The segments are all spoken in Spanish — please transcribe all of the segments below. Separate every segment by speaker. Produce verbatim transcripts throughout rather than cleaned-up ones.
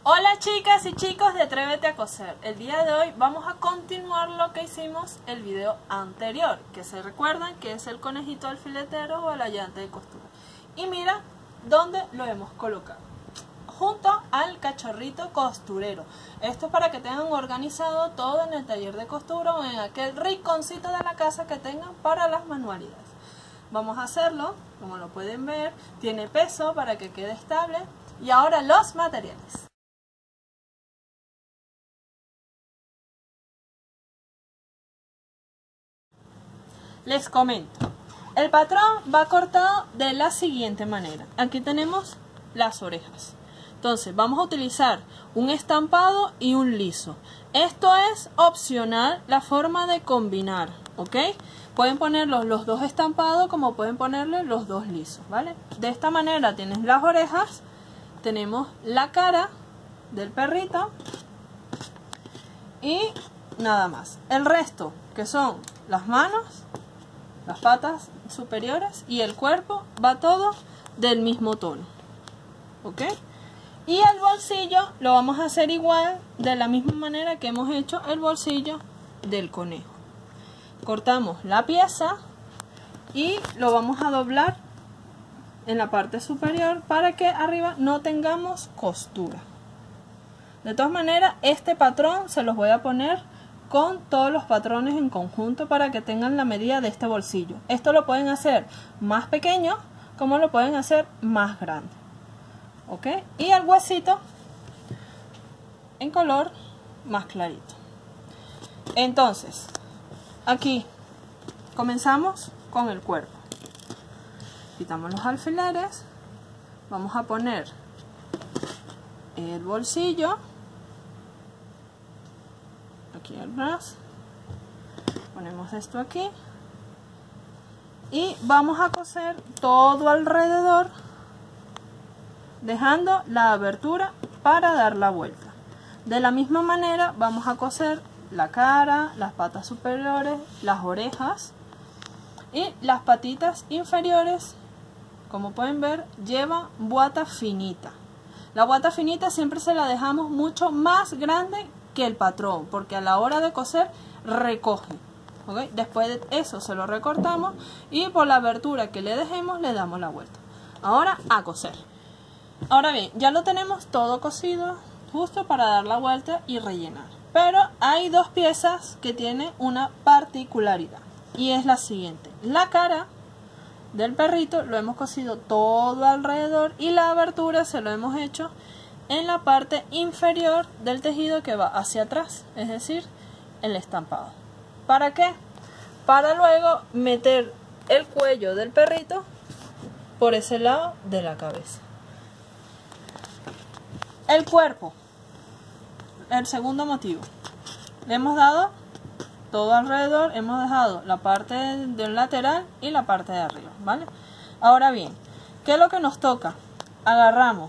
Speaker 1: Hola chicas y chicos de Atrévete a Coser. El día de hoy vamos a continuar lo que hicimos el video anterior, que se recuerdan que es el conejito alfiletero o el ayudante de costura. Y mira dónde lo hemos colocado, junto al cachorrito costurero. Esto es para que tengan organizado todo en el taller de costura o en aquel rinconcito de la casa que tengan para las manualidades. Vamos a hacerlo, como lo pueden ver, tiene peso para que quede estable. Y ahora los materiales. Les comento, el patrón va cortado de la siguiente manera. Aquí tenemos las orejas. Entonces vamos a utilizar un estampado y un liso. Esto es opcional, la forma de combinar, ¿ok? Pueden ponerlos los dos estampados como pueden ponerle los dos lisos, ¿vale? De esta manera tienes las orejas, tenemos la cara del perrito y nada más. El resto, que son las manos, las patas superiores y el cuerpo, va todo del mismo tono, ¿ok? Y el bolsillo lo vamos a hacer igual, de la misma manera que hemos hecho el bolsillo del conejo. Cortamos la pieza y lo vamos a doblar en la parte superior para que arriba no tengamos costura. De todas maneras, este patrón se los voy a poner con todos los patrones en conjunto para que tengan la medida de este bolsillo. Esto lo pueden hacer más pequeño como lo pueden hacer más grande, ¿ok? Y el huesito en color más clarito. Entonces, aquí comenzamos con el cuerpo. Quitamos los alfileres, vamos a poner el bolsillo aquí atrás, ponemos esto aquí y vamos a coser todo alrededor, dejando la abertura para dar la vuelta. De la misma manera vamos a coser la cara, las patas superiores, las orejas y las patitas inferiores. Como pueden ver, lleva guata finita. La guata finita siempre se la dejamos mucho más grande que el patrón, porque a la hora de coser recoge, ¿okay? Después de eso se lo recortamos y por la abertura que le dejemos le damos la vuelta. Ahora a coser. Ahora bien, ya lo tenemos todo cosido, justo para dar la vuelta y rellenar. Pero hay dos piezas que tienen una particularidad y es la siguiente. La cara del perrito lo hemos cosido todo alrededor y la abertura se lo hemos hecho en la parte inferior del tejido que va hacia atrás, es decir, el estampado. ¿Para qué? Para luego meter el cuello del perrito por ese lado de la cabeza. El cuerpo, el segundo motivo, le hemos dado todo alrededor, hemos dejado la parte del lateral y la parte de arriba, ¿vale? Ahora bien, ¿qué es lo que nos toca? Agarramos,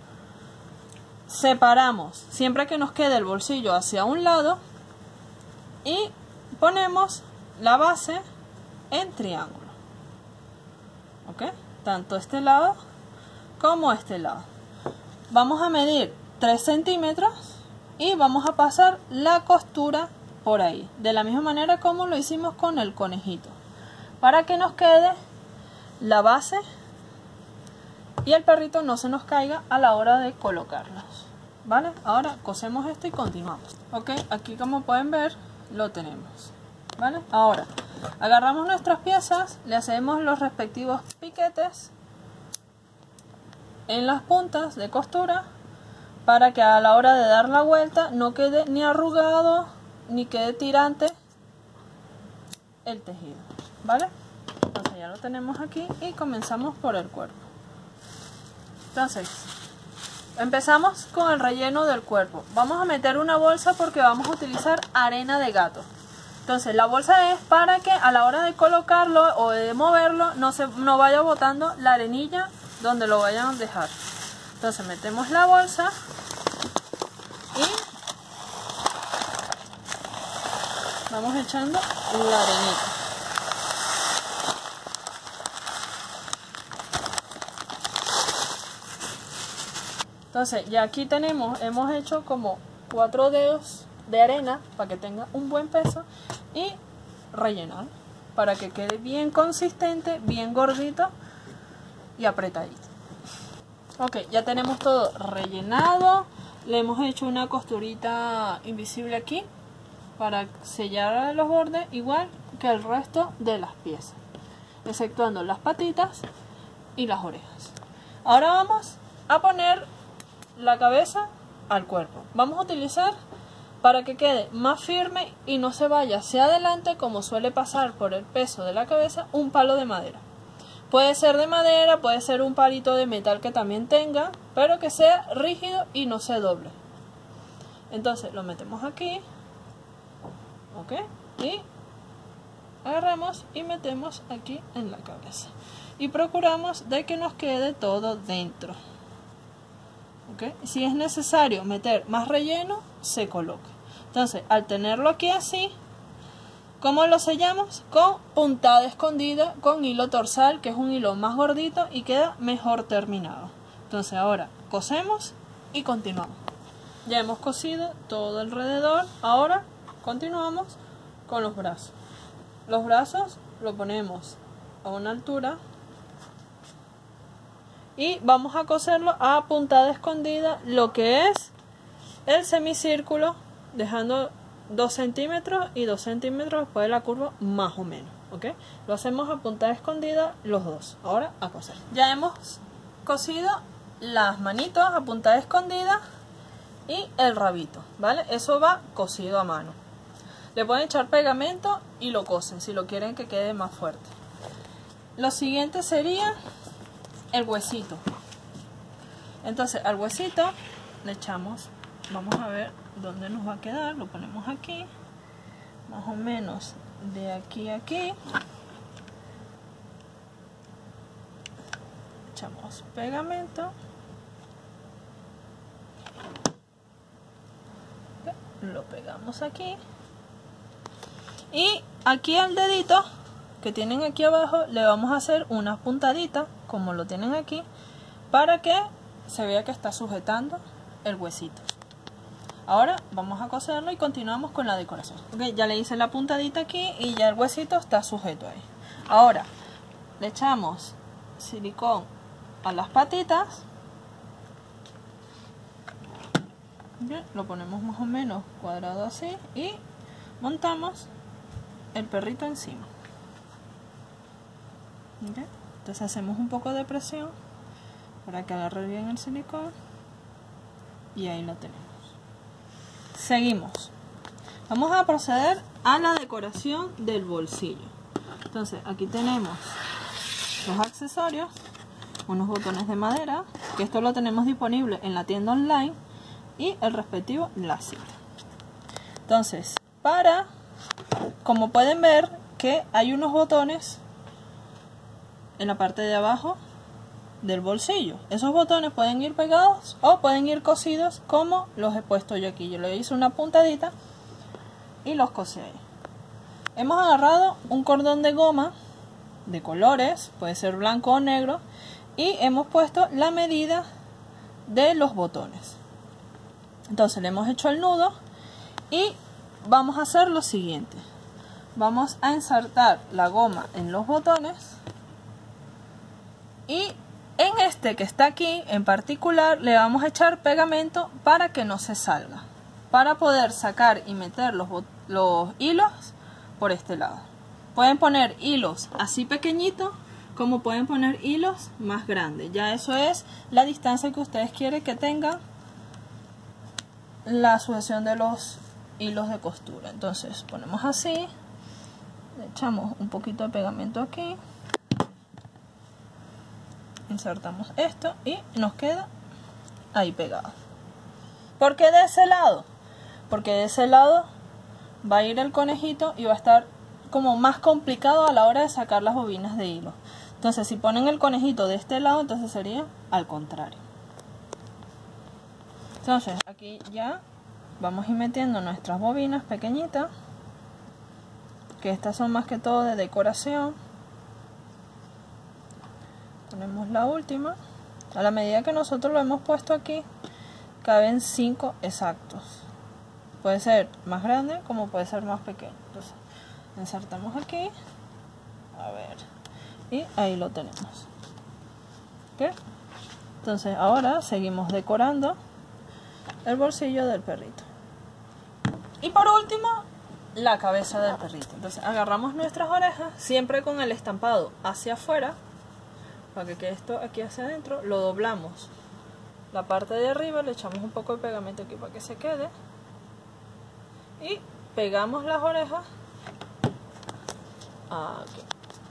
Speaker 1: separamos, siempre que nos quede el bolsillo hacia un lado y ponemos la base en triángulo, ¿ok? Tanto este lado como este lado. Vamos a medir tres centímetros y vamos a pasar la costura por ahí, de la misma manera como lo hicimos con el conejito, para que nos quede la base y el perrito no se nos caiga a la hora de colocarlos, ¿vale? Ahora cosemos esto y continuamos, ¿ok? Aquí, como pueden ver, lo tenemos, ¿vale? Ahora agarramos nuestras piezas, le hacemos los respectivos piquetes en las puntas de costura para que a la hora de dar la vuelta no quede ni arrugado ni quede tirante el tejido, ¿vale? Entonces ya lo tenemos aquí y comenzamos por el cuerpo. Entonces empezamos con el relleno del cuerpo. Vamos a meter una bolsa porque vamos a utilizar arena de gato. Entonces la bolsa es para que a la hora de colocarlo o de moverlo no, se, no vaya botando la arenilla donde lo vayan a dejar. Entonces metemos la bolsa y vamos echando la arenita. Entonces ya aquí tenemos, hemos hecho como cuatro dedos de arena para que tenga un buen peso y rellenar para que quede bien consistente, bien gordito y apretadito. Ok, ya tenemos todo rellenado. Le hemos hecho una costurita invisible aquí para sellar los bordes igual que el resto de las piezas, exceptuando las patitas y las orejas. Ahora vamos a poner la cabeza al cuerpo. Vamos a utilizar, para que quede más firme y no se vaya hacia adelante como suele pasar por el peso de la cabeza, un palo de madera. Puede ser de madera, puede ser un palito de metal que también tenga, pero que sea rígido y no se doble. Entonces lo metemos aquí, ok, y agarramos y metemos aquí en la cabeza y procuramos de que nos quede todo dentro. Okay. Si es necesario meter más relleno, se coloca. Entonces, al tenerlo aquí así, ¿cómo lo sellamos? Con puntada escondida, con hilo torsal, que es un hilo más gordito y queda mejor terminado. Entonces ahora cosemos y continuamos. Ya hemos cosido todo alrededor. Ahora continuamos con los brazos. Los brazos lo ponemos a una altura y vamos a coserlo a puntada escondida, lo que es el semicírculo, dejando dos centímetros y dos centímetros después de la curva más o menos, ¿ok? Lo hacemos a puntada escondida los dos. Ahora a coser. Ya hemos cosido las manitos a puntada escondida y el rabito, ¿vale? Eso va cosido a mano. Le pueden echar pegamento y lo cosen si lo quieren que quede más fuerte. Lo siguiente sería el huesito. Entonces al huesito le echamos, vamos a ver dónde nos va a quedar, lo ponemos aquí, más o menos de aquí a aquí. Echamos pegamento, lo pegamos aquí y aquí al dedito que tienen aquí abajo le vamos a hacer una puntadita como lo tienen aquí para que se vea que está sujetando el huesito. Ahora vamos a coserlo y continuamos con la decoración. Okay, ya le hice la puntadita aquí y ya el huesito está sujeto ahí. Ahora le echamos silicón a las patitas. Bien, lo ponemos más o menos cuadrado así y montamos el perrito encima. Okay. Entonces hacemos un poco de presión para que agarre bien el silicón y ahí lo tenemos. Seguimos. Vamos a proceder a la decoración del bolsillo. Entonces aquí tenemos los accesorios, unos botones de madera, que esto lo tenemos disponible en la tienda online, y el respectivo lacito. Entonces, para, como pueden ver que hay unos botones en la parte de abajo del bolsillo. Esos botones pueden ir pegados o pueden ir cosidos como los he puesto yo aquí. Yo le hice una puntadita y los cosí ahí. Hemos agarrado un cordón de goma de colores, puede ser blanco o negro, y hemos puesto la medida de los botones. Entonces le hemos hecho el nudo y vamos a hacer lo siguiente. Vamos a insertar la goma en los botones y en este que está aquí en particular le vamos a echar pegamento para que no se salga, para poder sacar y meter los, los hilos por este lado. Pueden poner hilos así pequeñitos como pueden poner hilos más grandes. Ya eso es la distancia que ustedes quieren que tenga la sujeción de los hilos de costura. Entonces ponemos así, le echamos un poquito de pegamento aquí, insertamos esto y nos queda ahí pegado. ¿Por qué de ese lado? Porque de ese lado va a ir el conejito y va a estar como más complicado a la hora de sacar las bobinas de hilo. Entonces si ponen el conejito de este lado, entonces sería al contrario. Entonces aquí ya vamos a ir metiendo nuestras bobinas pequeñitas, que estas son más que todo de decoración. Ponemos la última A la medida que nosotros lo hemos puesto aquí, caben cinco exactos. Puede ser más grande como puede ser más pequeño. Entonces, insertamos aquí. A ver. Y ahí lo tenemos. ¿Ok? Entonces, ahora seguimos decorando el bolsillo del perrito. Y por último, la cabeza del perrito. Entonces, agarramos nuestras orejas, siempre con el estampado hacia afuera, para que quede esto aquí hacia adentro. Lo doblamos. La parte de arriba le echamos un poco de pegamento aquí para que se quede. Y pegamos las orejas aquí.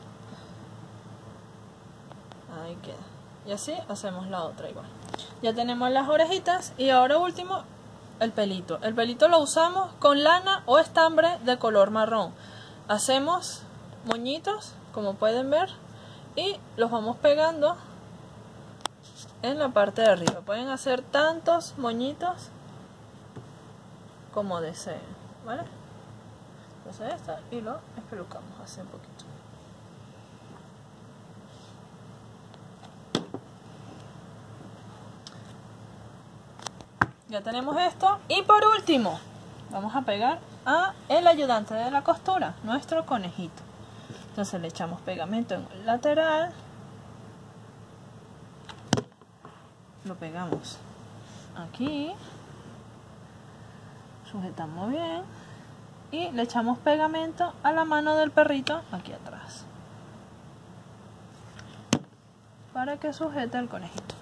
Speaker 1: Ahí queda. Y así hacemos la otra igual. Ya tenemos las orejitas y ahora último el pelito. El pelito lo usamos con lana o estambre de color marrón. Hacemos moñitos, como pueden ver, y los vamos pegando en la parte de arriba. Pueden hacer tantos moñitos como deseen, ¿vale? Entonces esta y lo espelucamos así un poquito. Ya tenemos esto. Y por último, vamos a pegar a el ayudante de la costura, nuestro conejito. Entonces le echamos pegamento en el lateral. Lo pegamos aquí. Sujetamos bien. Y le echamos pegamento a la mano del perrito aquí atrás. Para que sujete el conejito.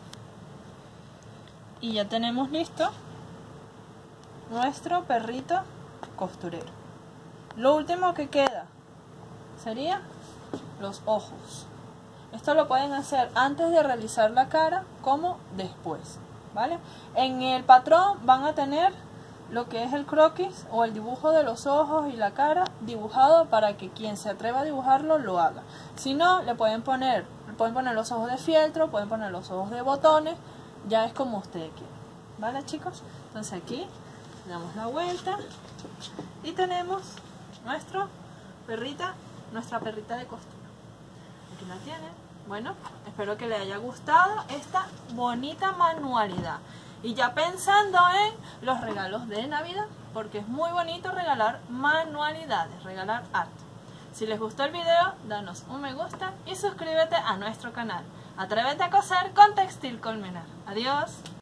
Speaker 1: Y ya tenemos listo nuestro perrito costurero. Lo último que queda sería los ojos. Esto lo pueden hacer antes de realizar la cara como después, ¿vale? En el patrón van a tener lo que es el croquis o el dibujo de los ojos y la cara dibujado para que quien se atreva a dibujarlo lo haga. Si no, le pueden poner, pueden poner los ojos de fieltro, pueden poner los ojos de botones. Ya es como ustedes quieran, ¿vale, chicos? Entonces aquí damos la vuelta y tenemos nuestro perrita, nuestra perrita de costura. Aquí la tienen. Bueno, espero que les haya gustado esta bonita manualidad. Y ya pensando en los regalos de Navidad, porque es muy bonito regalar manualidades, regalar arte. Si les gustó el video, danos un me gusta y suscríbete a nuestro canal. Atrévete a coser con Textil Colmenar. Adiós.